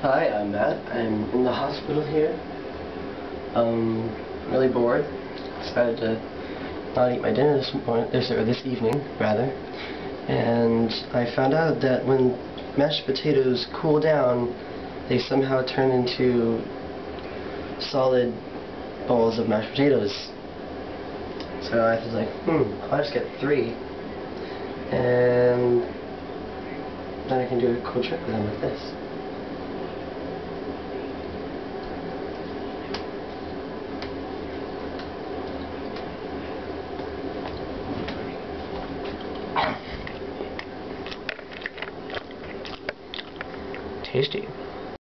Hi, I'm Matt. I'm in the hospital here. Really bored. Decided to not eat my dinner this evening, rather. And I found out that when mashed potatoes cool down, they somehow turn into solid balls of mashed potatoes. So I was like, I'll just get 3. And then I can do a cool trick with them like this. Tasty.